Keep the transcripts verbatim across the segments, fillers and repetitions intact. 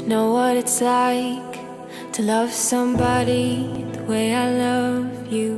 know what it's like to love somebody the way I love you.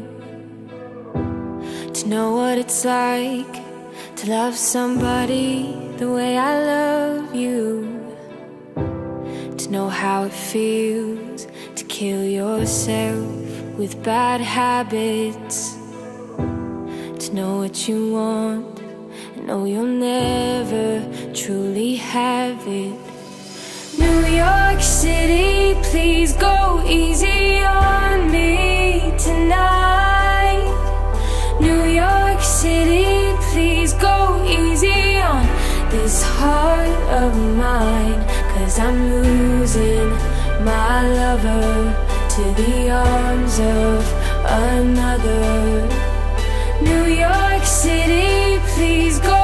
To know what it's like to love somebody the way I love you. To know how it feels to kill yourself with bad habits. To know what you want and know you'll never truly have it. New York City, please go easy on me tonight. New York City, please go easy on this heart of mine, 'cause I'm losing my lover to the arms of another. New York City, please go